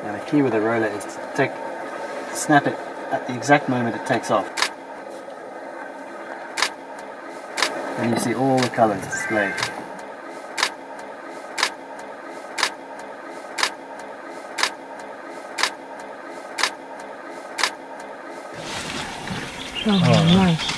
And the key with the roller is to snap it at the exact moment it takes off. And you see all the colours displayed. Oh, nice.